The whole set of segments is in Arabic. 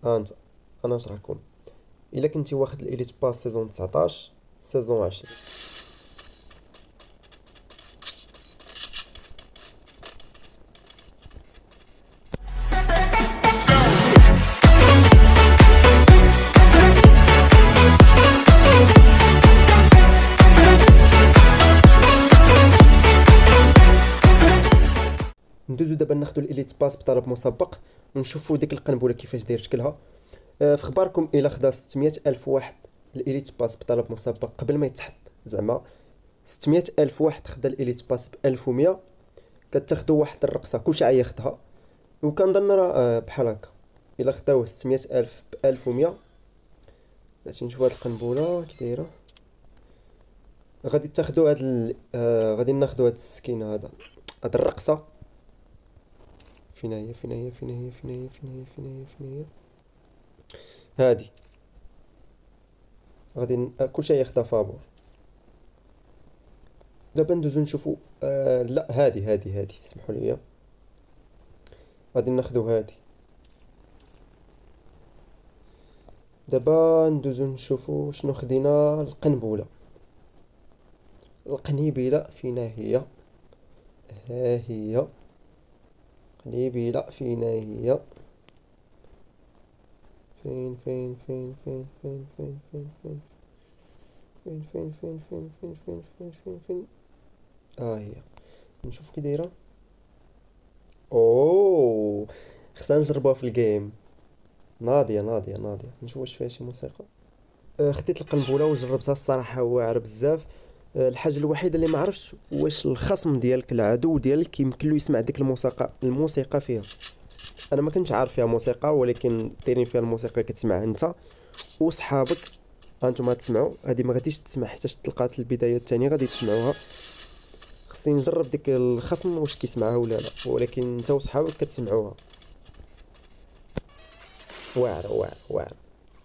انت انا نشرح لكم. الا كنتي واخد الاليت باس سيزون 19 سيزون 20. ندوزو دابا ناخدو الاليت باس بطلب مسبق ونشوفو ديك القنبله كيفاش داير شكلها. في خباركم الا خدا 600 الف واحد الاليت باس بطلب مسبق قبل ما يتحط، زعما 600 الف واحد خدا الاليت باس ب 1100، كتاخدو واحد الرقصه كلشي عياخدها. وكنظن راه بحال هكا الا خداوه 600 الف ب 1100. بلاتي نشوف هاد القنبله كي دايره. غادي تاخدو هاد غادي ناخدو هاد السكين هذا، هاد الرقصه. فين هي هادي. غادي كلشي ياخدها فابور. دابا ندوزو نشوفو لا هادي سمحوا لي. غادي ناخدو هادي. دابا ندوزو نشوفو شنو خدينا. القنيبله فينا هي؟ ها هي قنيبله فينا هي؟ فين هي؟ نشوف كي دايره. اوه، خصنا نجربوها في الجيم. ناضيه نشوف واش فيها شي موسيقى. خديت القنبله وجربتها، الصراحه واعره بزاف. الحاجه الوحيده اللي ما عرفتش واش الخصم ديالك العدو ديالك يمكن له يسمع ديك الموسيقى فيها. انا ما كنتش عارف فيها موسيقى، ولكن دايرين فيها الموسيقى كتسمعها انت وصحابك. هانتوما تسمعوا هذه، ما غاديش تسمع حتى تلقات البدايه الثانيه غادي تسمعوها. خصني نجرب ديك الخصم واش كيسمعها ولا لا، ولكن انت وصحابك كتسمعوها. واعره.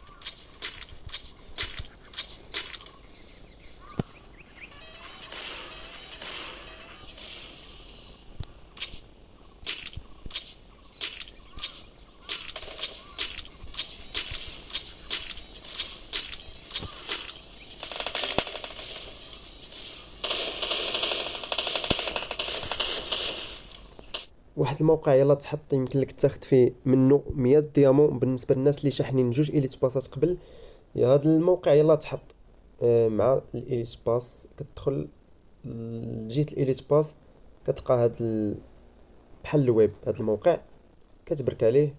واحد الموقع يلا تحط يمكن لك تاخد فيه منه 100 ديامون بالنسبه للناس اللي شاحنين جوج اليت باسات قبل. يا هذا الموقع يلا تحط مع الاليت باس. كتدخل لجهه الاليت باس كتلقى بحال الويب. هذا الموقع كتبرك عليه.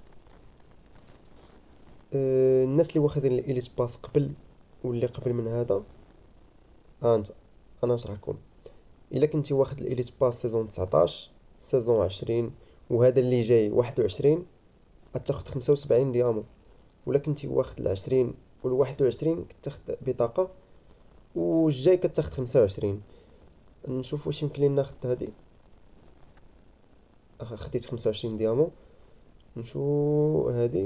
الناس اللي واخدين الاليت باس قبل واللي قبل من هذا. انت انا نشرح لكم. الا كنتي واخد الاليت باس سيزون 19 سيزون 20 وهذا اللي جاي 21، غتاخد 75 ديامون. ولا كنتي واخد العشرين والواحد وعشرين كتاخد بطاقة، والجاي كتاخد 25. نشوف واش يمكن لينا ناخد هادي. خديت 25 ديامون. نشوف هادي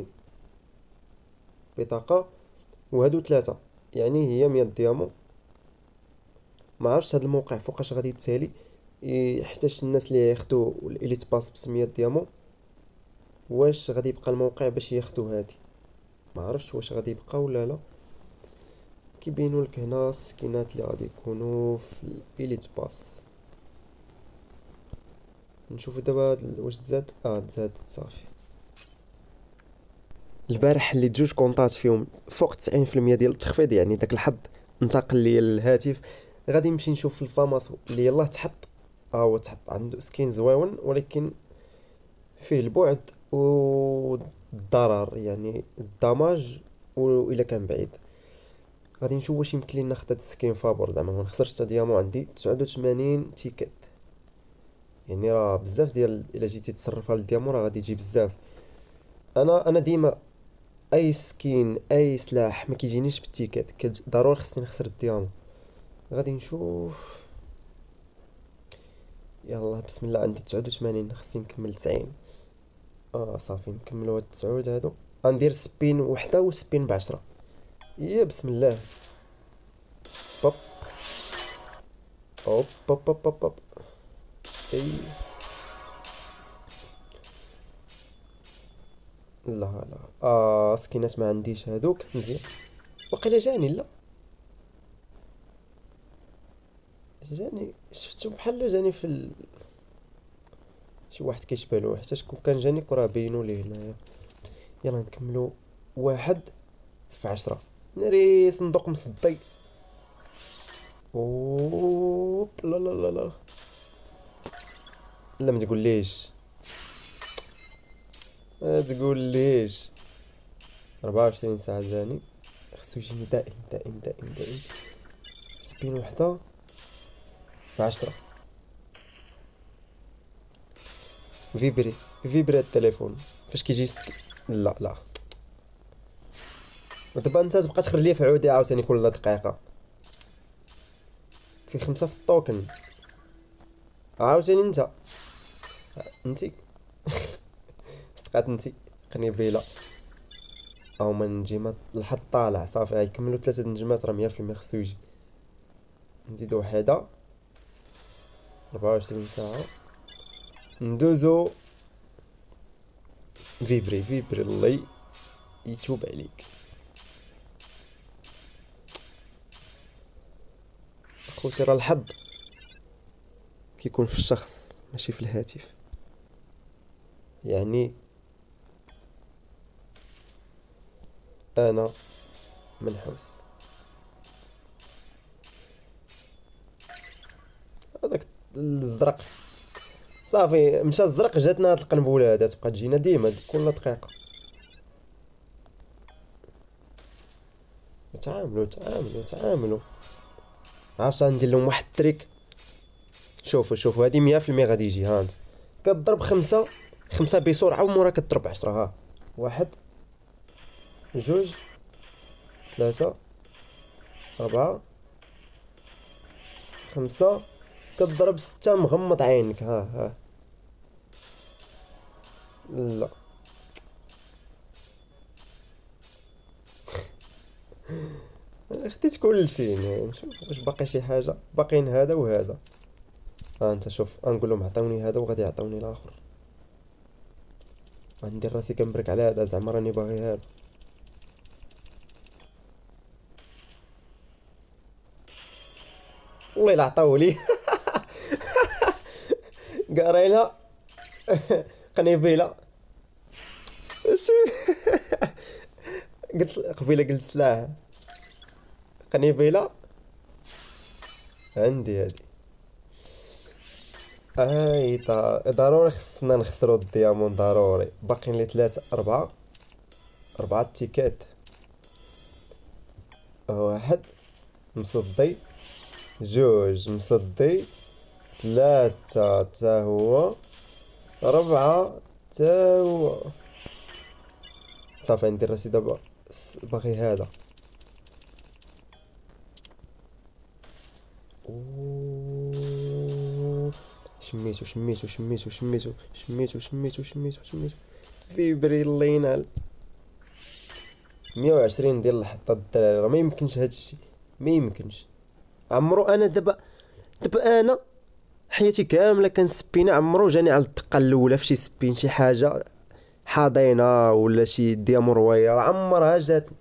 بطاقة، وهادو ثلاثة، يعني هي 100 ديامون. ما عرفتش هاد الموقع فوقاش غادي يتسالي، يحتاج الناس اللي ياخدوا الاليت باس ب 100 ديامون. واش غادي يبقى الموقع باش ياخدوا هادي؟ ما عرفتش واش غادي يبقى ولا لا. كيبينوا لك هنا السكينات اللي غادي يكونوا في الاليت باس. نشوفوا دابا واش تزاد. تزاد صافي. البارح اللي جوج كونطات فيهم فوق 90% ديال التخفيض، يعني داك الحظ انتقل لي الهاتف. غادي نمشي نشوف في الفاماس اللي يلاه تحط. هو تحط عنده سكين زويون، ولكن فيه البعد والضرر، يعني الدماج والا كان بعيد. غادي نشوف واش يمكن لي ناخذ هاد السكين فابور، زعما ما نخسرش حتى ديامون. عندي 89 تيكت، يعني راه بزاف ديال الا جيتي تصرفها للديامون راه غادي يجي بزاف. انا ديما اي سكين اي سلاح ما كيجينيش بالتيكت، ضروري خصني نخسر الديامون. غادي نشوف. يلا بسم الله. عندي 89، خصني نكمل 90. صافي نكملوا هاد 9 هادو. غندير سبين وحده وسبين ب10. يا بسم الله. بوب اوب بوب بوب بوب بوب. اي لا لا سكينات ما عنديش هادوك مزيان. وقيلا جاني لا، جاني شفتو بحال جاني شي واحد كيشبهلو، حتى شكون كان جاني راه بينو ليه هنايا. يلا نكملو. واحد في 10. ناري صندوق مصدي. اوب لا لا لا لا لا، ما تقوليش، ما تقوليش. 24 ساعة جاني، خصو يجيني دائم دائم دائم دائم. سبين وحدة في 10. فيبري، فيبري التليفون فاش كيجي لا لا. ودابا انت تبقى تخرج ليا في عودي عاوتاني كل دقيقة. في 5 في الطوكن عاوتاني انت. انتي صدقات انتي قنيبيلة. او ما نجيمات الحظ طالع صافي، غيكملو 3 نجمات راه 100% خصو يجي. نزيدو وحدة. 24 ساعة ندوزو. فيبري فيبري الله يتوب عليك. خوتي راه الحظ كيكون في الشخص ماشي في الهاتف. يعني انا منحوس. هذاك الزرق صافي مشى الزرق، جاتنا هاد القنبله هادي تبقى تجينا ديما كل دقيقه. تعاملوا. عرفت غندير لهم واحد التريك. شوفوا هادي 100% غادي يجي. ها انت كضرب خمسة بسرعة ومورا كضرب 10. ها واحد، جوج، ثلاثة، أربعة، خمسة، كضرب 6 مغمض عينك. ها لا خديت كلشي. نشوف واش باقي شي حاجة. باقيين هذا وهذا. ها انت شوف، غنقول لهم عطاوني هذا وغادي يعطوني الاخر. غندير راسي كنبرك على هذا زعما راني باغي هذا. والله الا عطاولي. قرينا. قنيبيله. شو قلت قبيله قلت سلاح. قنيبيله عندي هادي. ضروري خصنا نخسرو الديامون ضروري. باقيين لي 3 4 تيكات. واحد مصدي، جوج مصدي، 3 تا هو، 4 تا هو. صافي ندير راسي دابا باغي هذا. أوه. شميتو. فيبري الله ينال. 120 ديال الحطة الدراري، راه ما يمكنش هادشي، ما يمكنش. عمرو انا دابا انا حياتي كامله كنسبينا، عمرو جاني على الدقه الاولى فشي سبين شي حاجه حاضينه ولا شي ديامون رويال عمرها جاتني.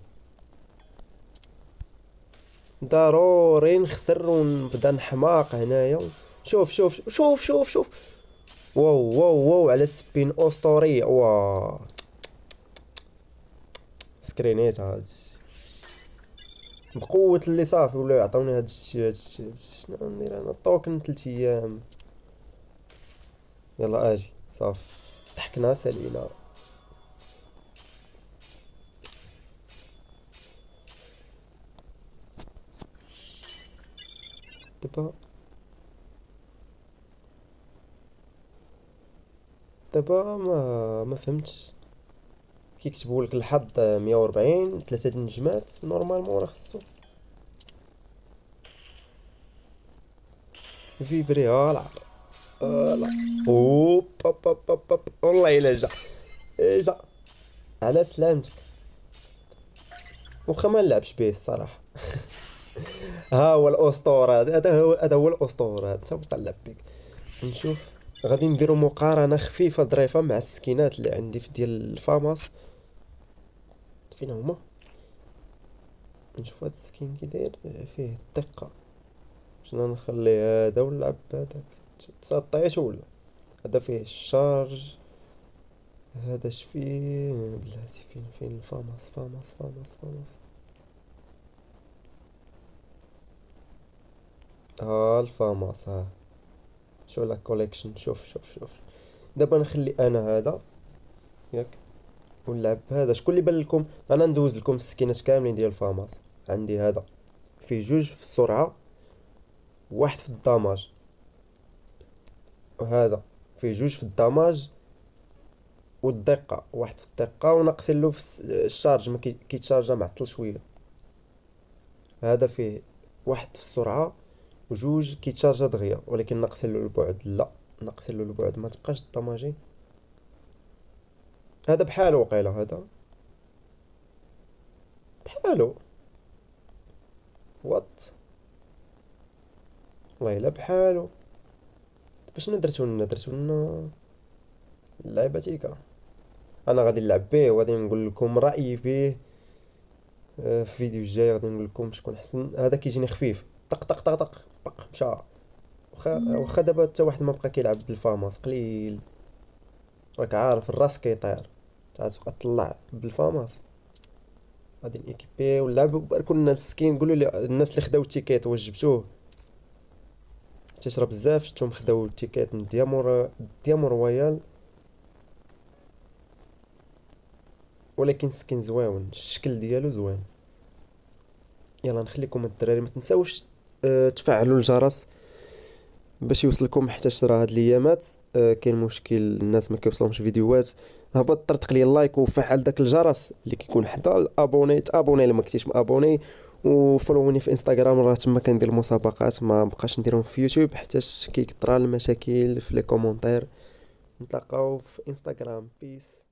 ضروري نخسر ونبدا نحماق هنايا. شوف. واو على سبين اسطوريه. وا سكرينيت هاد بقوة اللي صافي ولاو يعطوني هادشي. شنو ندير انا؟ طوكن 3 ايام. يلا اجي صافي ضحكنا سالينا. دابا ما فهمتش. كيكتبوا لك الحظ 140 3 نجمات نورمالمون راه خصو فيبري. لا لا. اوب والله الا جا على سلامتك. واخا ما نلعبش به الصراحه. ها هو الاسطوره هذا هو الاسطوره. هذا تبقى نلعب بك. نشوف غادي نديرو مقارنه خفيفه ظريفه مع السكينات اللي عندي في ديال الفاماس. فين هما؟ نشوف هاد السكين كي داير فيه الدقة. شنو نخلي هذا ونلعب بهداك؟ تسطيت ولا؟ هذا فيه الشارج، هذا اش فيه بلاتي؟ فين الفاماس. ها الفاماس، ها شو لا كوليكشن. شوف دابا نخلي انا هذا ياك ونلعب بهذا. شكون اللي بان لكم؟ انا ندوز لكم السكينات كاملين ديال الفاماس. عندي هذا فيه جوج في السرعة، واحد في الدماج، وهذا فيه جوج في الدماج والدقة، واحد في الدقة وناقصين له في الشارج، ما كيتشارجا معطل شوية. هذا فيه واحد في السرعة وجوج كيتشارجا دغيا، ولكن ناقصين له البعد. لا، ناقصين له البعد، ما تبقاش الدماجي. هذا بحالو وقيلا، هذا بحالو. وات، والله الا بحالو. دابا شنو درتو لنا اللعبة تيكا. انا غادي نلعب به وغادي نقول لكم رايي به. في الفيديو الجاي غادي نقول لكم شكون احسن. هذا كيجيني خفيف، طق طق طق طق بق مشى. واخا دابا حتى واحد ما بقى كيلعب بالفاماس، قليل. راك عارف الراس كيطير، تبقى تطلع بالفاماس. غادي نيكيبي ونلعب. باركو لنا السكين، قولوا لي الناس اللي خداو التيكيت واش جبتوه. تشرب بزاف شفتهم خداو التيكيت من ديامور رويال، ولكن السكين زوين، الشكل ديالو زوين. يلا نخليكم الدراري ما تنساوش تفعلوا الجرس باش يوصلكم، حتى راه هاد الايامات كاين مشكل الناس ما كيوصلهمش فيديوهات. هبط طرطق لي اللايك وفعل داك الجرس اللي كيكون حدا الابوني، تابوني الا ما كنتيش مابوني، وفولوني في انستغرام، راه تما كندير مسابقات ما بقاش نديرهم في يوتيوب حتى كيكثر المشاكل في لي كومونتير. نتلاقاو في انستغرام. بيس.